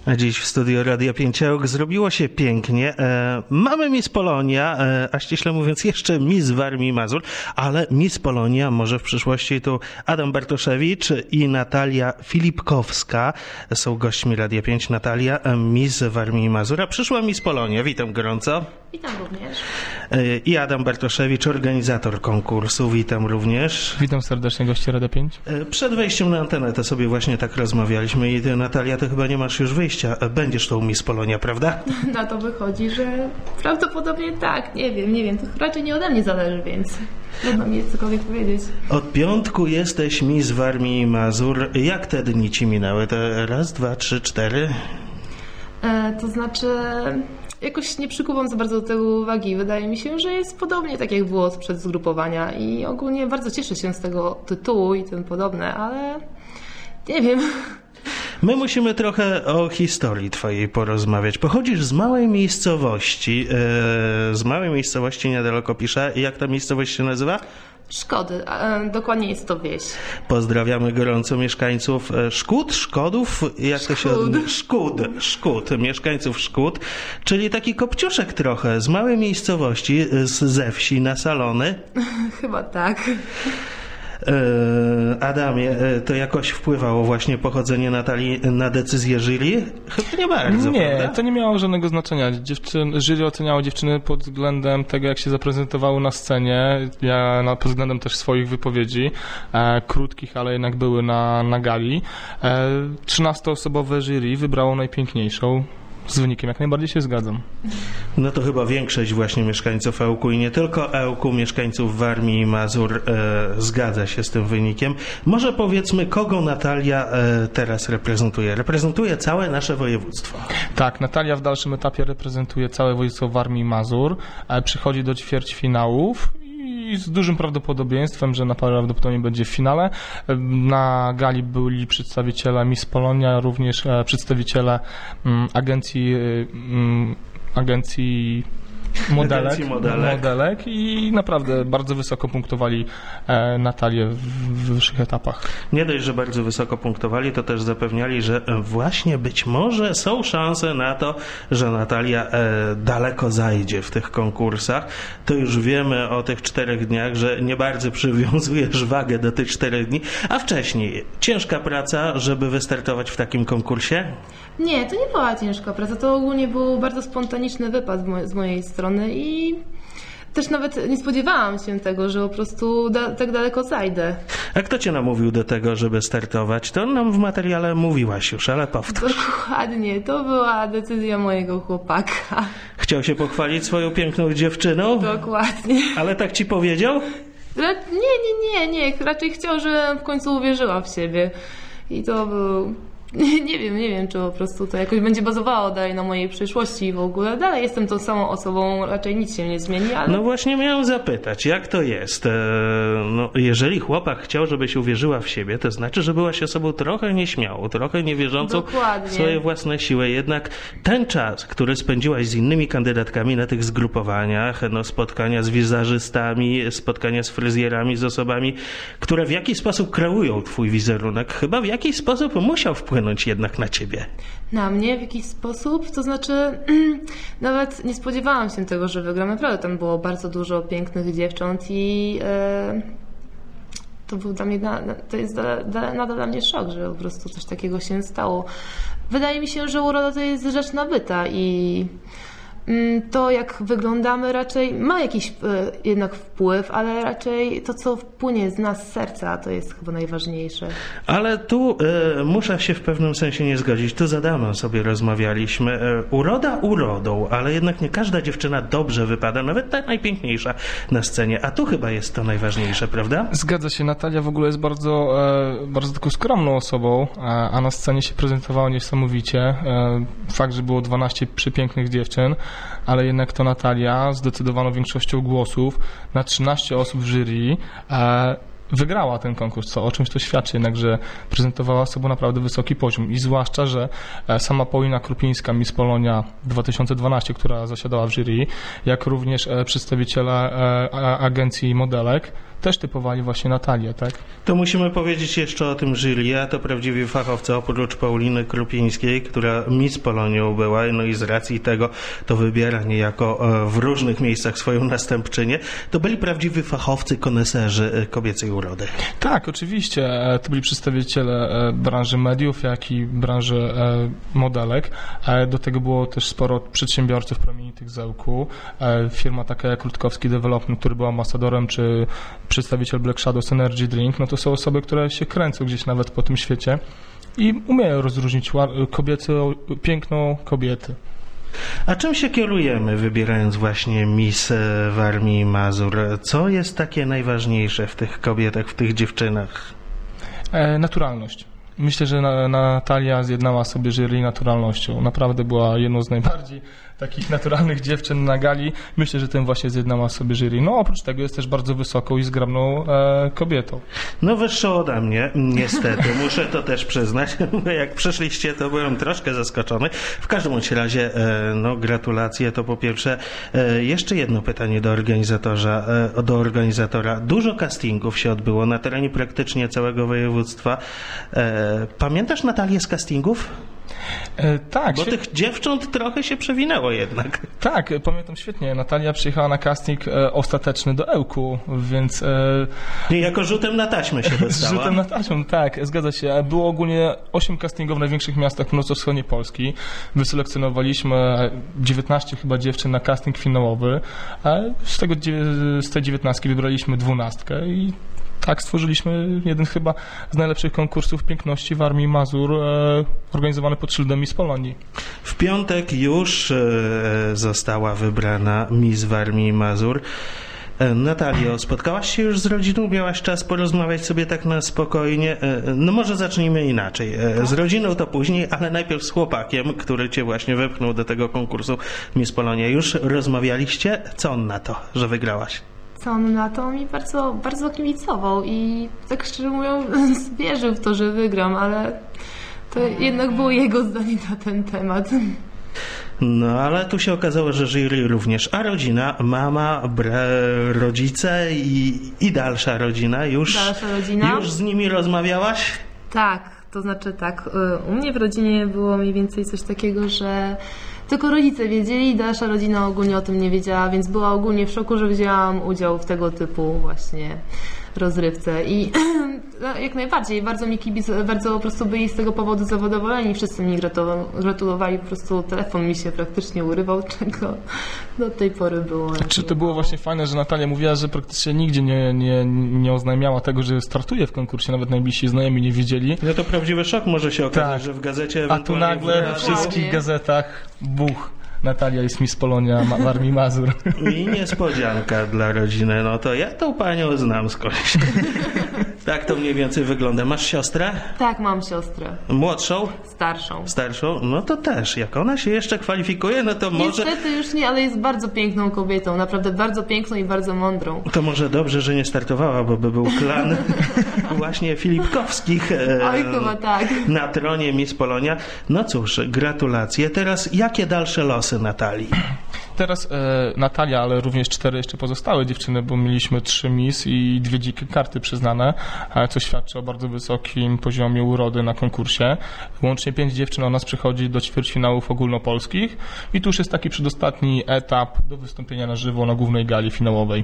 A dziś w studiu Radia 5 zrobiło się pięknie. Mamy Miss Polonia, a ściśle mówiąc jeszcze Miss Warmii i Mazur, ale Miss Polonia może w przyszłości tu Adam Bartoszewicz i Natalia Filipkowska są gośćmi Radia 5. Natalia, Miss Warmii i Mazur, przyszła Miss Polonia. Witam gorąco. Witam również. I Adam Bartoszewicz, organizator konkursu. Witam również. Witam serdecznie gości Radia 5. Przed wejściem na antenę to sobie właśnie tak rozmawialiśmy i ty, Natalia, to chyba nie masz już wyjścia. Będziesz tą Miss Polonia, prawda? Na to wychodzi, że prawdopodobnie tak. Nie wiem. To raczej nie ode mnie zależy, więc trudno mi jest cokolwiek powiedzieć. Od piątku jesteś Miss Warmii i Mazur. Jak te dni ci minęły? Te raz, dwa, trzy, cztery? To znaczy, jakoś nie przykuwam za bardzo do tego uwagi. Wydaje mi się, że jest podobnie tak jak było sprzed zgrupowania i ogólnie bardzo cieszę się z tego tytułu i tym podobne, ale nie wiem. My musimy trochę o historii twojej porozmawiać. Pochodzisz z małej miejscowości niedaleko Pisza. Jak ta miejscowość się nazywa? Szkody, dokładnie jest to wieś. Pozdrawiamy gorąco mieszkańców Szkodów, jak to się odmienia? Szkód, mieszkańców Szkód, czyli taki kopciuszek trochę, z małej miejscowości, ze wsi na Salony. Chyba tak. Adamie, to jakoś wpływało właśnie pochodzenie Natalii na decyzję jury? Chyba nie bardzo, nie, prawda? To nie miało żadnego znaczenia. Jury oceniało dziewczyny pod względem tego, jak się zaprezentowały na scenie, pod względem też swoich wypowiedzi, krótkich, ale jednak były na gali. 13-osobowe jury wybrało najpiękniejszą. Z wynikiem jak najbardziej się zgadzam. No to chyba większość właśnie mieszkańców Ełku i nie tylko Ełku, mieszkańców Warmii i Mazur zgadza się z tym wynikiem. Może powiedzmy, kogo Natalia teraz reprezentuje? Reprezentuje całe nasze województwo. Tak, Natalia w dalszym etapie reprezentuje całe województwo Warmii i Mazur, przychodzi do ćwierćfinałów i z dużym prawdopodobieństwem, że prawdopodobnie będzie w finale. Na gali byli przedstawiciele Miss Polonia, również przedstawiciele agencji modelek i naprawdę bardzo wysoko punktowali Natalię w wyższych etapach. Nie dość, że bardzo wysoko punktowali, to też zapewniali, że właśnie być może są szanse na to, że Natalia daleko zajdzie w tych konkursach. To już wiemy o tych 4 dniach, że nie bardzo przywiązujesz wagę do tych 4 dni, a wcześniej ciężka praca, żeby wystartować w takim konkursie? Nie, to nie była ciężka praca, to ogólnie był bardzo spontaniczny wypad z mojej strony i też nawet nie spodziewałam się tego, że po prostu tak daleko zajdę. A kto cię namówił do tego, żeby startować? To nam w materiale mówiłaś już, ale powtórz. Dokładnie, to była decyzja mojego chłopaka. Chciał się pochwalić swoją piękną dziewczyną? Dokładnie. Ale tak ci powiedział? Nie. Raczej chciał, żebym w końcu uwierzyła w siebie. I to był... Nie wiem, czy po prostu to jakoś będzie bazowało dalej na mojej przyszłości w ogóle. Dalej jestem tą samą osobą, raczej nic się nie zmieni, ale... No właśnie miałem zapytać, jak to jest? Jeżeli chłopak chciał, żebyś uwierzyła w siebie, to znaczy, że byłaś osobą trochę nieśmiałą, trochę niewierzącą w swoje własne siły. Jednak ten czas, który spędziłaś z innymi kandydatkami na tych zgrupowaniach, spotkania z wizerzystami, spotkania z fryzjerami, z osobami, które w jakiś sposób kreują twój wizerunek, chyba w jakiś sposób musiał wpłynąć jednak na ciebie. Na mnie w jakiś sposób? To znaczy nawet nie spodziewałam się tego, że wygram. Naprawdę tam było bardzo dużo pięknych dziewcząt i to był dla mnie, to jest nadal dla mnie szok, że po prostu coś takiego się stało. Wydaje mi się, że uroda to jest rzecz nabyta i to, jak wyglądamy, raczej ma jakiś jednak wpływ, ale raczej to, co wpłynie z nas z serca, to jest chyba najważniejsze. Ale tu muszę się w pewnym sensie nie zgodzić. Tu z Adamem sobie rozmawialiśmy. Uroda urodą, ale jednak nie każda dziewczyna dobrze wypada, nawet ta najpiękniejsza na scenie. A tu chyba jest to najważniejsze, prawda? Zgadza się. Natalia w ogóle jest bardzo taką skromną osobą, a na scenie się prezentowała niesamowicie. Fakt, że było 12 przepięknych dziewczyn, ale jednak to Natalia zdecydowaną większością głosów na 13 osób w jury wygrała ten konkurs, o czymś to świadczy jednak, że prezentowała sobą naprawdę wysoki poziom i zwłaszcza, że sama Paulina Krupińska, Miss Polonia 2012, która zasiadała w jury, jak również przedstawiciele agencji modelek też typowali właśnie Natalię, tak? To musimy powiedzieć jeszcze o tym jury, a to prawdziwi fachowcy oprócz Pauliny Krupińskiej, która Miss Polonią była, no i z racji tego to wybiera niejako w różnych miejscach swoją następczynię, to byli prawdziwi fachowcy, koneserzy kobiecej urody. Tak, oczywiście. To byli przedstawiciele branży mediów, jak i branży modelek. Do tego było też sporo przedsiębiorców promienitych z Ełku. Firma taka jak Rutkowski Development, który był ambasadorem, czy przedstawiciel Black Shadows Energy Drink, no to są osoby, które się kręcą gdzieś nawet po tym świecie i umieją rozróżnić piękną kobiety. A czym się kierujemy, wybierając właśnie Miss Warmii i Mazur? Co jest takie najważniejsze w tych kobietach, w tych dziewczynach? Naturalność. Myślę, że Natalia zjednała sobie jury naturalnością. Naprawdę była jedną z najbardziej takich naturalnych dziewczyn na gali. Myślę, że tym właśnie zjednała sobie jury. No oprócz tego jest też bardzo wysoką i zgrabną kobietą. No wyższą ode mnie, niestety. Muszę to też przyznać. Jak przyszliście, to byłem troszkę zaskoczony. W każdym bądź razie, no gratulacje. To po pierwsze. Jeszcze jedno pytanie do organizatora. Dużo castingów się odbyło na terenie praktycznie całego województwa. Pamiętasz Natalię z castingów? Tak. Bo tych dziewcząt trochę się przewinęło jednak. Tak, pamiętam świetnie. Natalia przyjechała na casting ostateczny do Ełku, więc... I jako rzutem na taśmę się dostała. Rzutem na taśmę, tak, zgadza się. Było ogólnie 8 castingów w największych miastach północno-wschodniej Polski. Wyselekcjonowaliśmy 19 chyba dziewczyn na casting finałowy, a z tej 19 wybraliśmy 12 i tak stworzyliśmy jeden chyba z najlepszych konkursów piękności w Warmii i Mazur organizowany pod szyldem Miss Polonii. W piątek już została wybrana Miss Warmii i Mazur. Natalio, spotkałaś się już z rodziną? Miałaś czas porozmawiać sobie tak na spokojnie? No może zacznijmy inaczej. Z rodziną to później, ale najpierw z chłopakiem, który cię właśnie wepchnął do tego konkursu Miss Polonia. Już rozmawialiście? Co on na to, że wygrałaś? Co on na to? Mi bardzo, bardzo kibicował i tak szczerze mówiąc wierzył w to, że wygram, ale to jednak było jego zdanie na ten temat. No, ale tu się okazało, że jury również, a rodzina, mama, rodzice i dalsza rodzina. Już z nimi rozmawiałaś? Tak, to znaczy tak, u mnie w rodzinie było mniej więcej coś takiego, że tylko rodzice wiedzieli, dalsza rodzina ogólnie o tym nie wiedziała, więc była ogólnie w szoku, że wzięłam udział w tego typu właśnie rozrywce i jak najbardziej, bardzo po prostu byli z tego powodu zadowoleni, wszyscy mi gratulowali, po prostu telefon mi się praktycznie urywał, czego do tej pory było. Czy to było właśnie fajne, że Natalia mówiła, że praktycznie nigdzie nie oznajmiała tego, że startuje w konkursie, nawet najbliżsi znajomi nie wiedzieli. No to prawdziwy szok może się okazać, że w gazecie... A tu nagle we wszystkich gazetach buch. Natalia jest Miss Polonia Warmii Mazur. I niespodzianka dla rodziny. No to ja tą panią znam skądś. Tak to mniej więcej wygląda. Masz siostrę? Tak, mam siostrę. Młodszą? Starszą. Starszą? No to też. Jak ona się jeszcze kwalifikuje, no to może... Niestety już nie, ale jest bardzo piękną kobietą. Naprawdę bardzo piękną i bardzo mądrą. To może dobrze, że nie startowała, bo by był klan właśnie Filipkowskich chyba tak. Na tronie Miss Polonia. No cóż, gratulacje. Teraz jakie dalsze losy Natalii? Teraz Natalia, ale również 4 jeszcze pozostałe dziewczyny, bo mieliśmy 3 Miss i 2 dzikie karty przyznane, co świadczy o bardzo wysokim poziomie urody na konkursie. Łącznie 5 dziewczyn o nas przychodzi do ćwierćfinałów ogólnopolskich i tu już jest taki przedostatni etap do wystąpienia na żywo na głównej gali finałowej.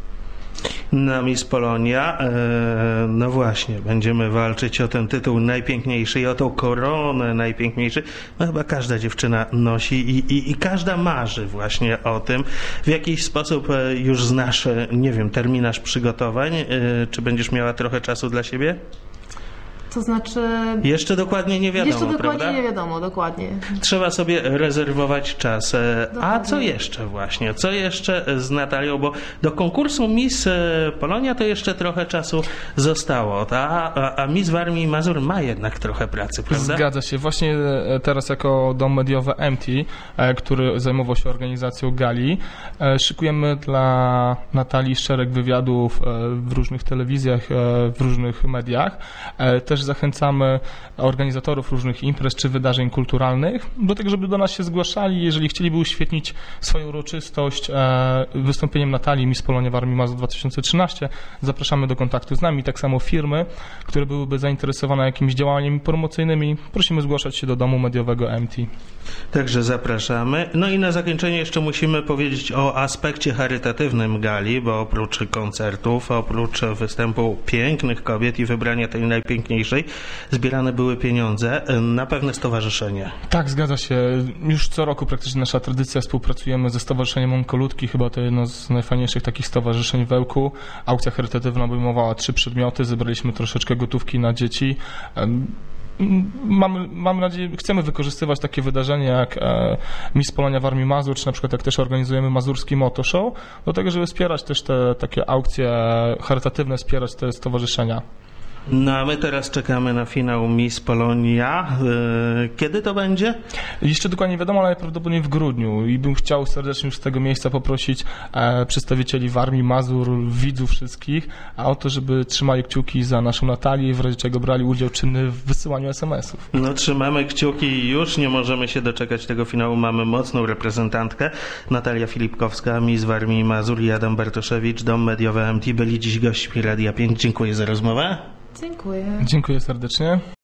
Na Miss Polonia, no właśnie, będziemy walczyć o ten tytuł najpiękniejszy i o tą koronę najpiękniejszy. No chyba każda dziewczyna nosi i każda marzy właśnie o tym. W jakiś sposób już znasz, nie wiem, terminarz przygotowań? Czy będziesz miała trochę czasu dla siebie? To znaczy... Jeszcze dokładnie nie wiadomo, Jeszcze dokładnie prawda? nie wiadomo, dokładnie. Trzeba sobie rezerwować czas. A co jeszcze właśnie? Co jeszcze z Natalią? Bo do konkursu Miss Polonia to jeszcze trochę czasu zostało. A Miss Warmii i Mazur ma jednak trochę pracy, prawda? Zgadza się. Właśnie teraz jako dom mediowy MT, który zajmował się organizacją gali, szykujemy dla Natalii szereg wywiadów w różnych telewizjach, w różnych mediach. Też zachęcamy organizatorów różnych imprez czy wydarzeń kulturalnych do tego, żeby do nas się zgłaszali, jeżeli chcieliby uświetnić swoją uroczystość wystąpieniem Natalii Miss Polonia Warmii Mazur 2013. Zapraszamy do kontaktu z nami. Tak samo firmy, które byłyby zainteresowane jakimiś działaniami promocyjnymi, prosimy zgłaszać się do domu mediowego MT. Także zapraszamy. No i na zakończenie jeszcze musimy powiedzieć o aspekcie charytatywnym gali, bo oprócz koncertów, oprócz występu pięknych kobiet i wybrania tej najpiękniejszej, zbierane były pieniądze na pewne stowarzyszenie. Tak, zgadza się. Już co roku praktycznie nasza tradycja, współpracujemy ze Stowarzyszeniem Onkoludki, chyba to jedno z najfajniejszych takich stowarzyszeń w Ełku. Aukcja charytatywna obejmowała 3 przedmioty, zebraliśmy troszeczkę gotówki na dzieci. Mamy nadzieję, chcemy wykorzystywać takie wydarzenia jak Miss Polonia Warmii Mazur, czy na przykład jak też organizujemy Mazurski Moto Show, do tego, żeby wspierać też te takie aukcje charytatywne, wspierać te stowarzyszenia. No a my teraz czekamy na finał Miss Polonia. Kiedy to będzie? Jeszcze dokładnie nie wiadomo, ale prawdopodobnie w grudniu i bym chciał serdecznie już z tego miejsca poprosić przedstawicieli Warmii, Mazur, widzów wszystkich, o to, żeby trzymali kciuki za naszą Natalię, w razie czego brali udział czynny w wysyłaniu SMS-ów. No trzymamy kciuki i już nie możemy się doczekać tego finału. Mamy mocną reprezentantkę. Natalia Filipkowska, Miss Warmii i Mazur i Adam Bartoszewicz, Dom Mediowy MT byli dziś gośćmi Radia 5. Dziękuję za rozmowę. Dziękuję. Dziękuję serdecznie.